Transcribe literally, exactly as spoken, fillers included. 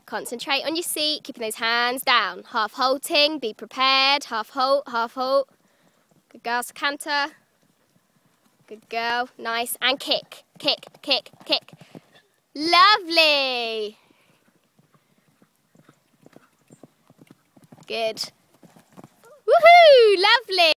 Concentrate on your seat, keeping those hands down. Half halting, be prepared. Half halt, half halt. Good girl, so canter. Good girl, nice. And kick, kick, kick, kick. Lovely. Good. Woohoo, lovely.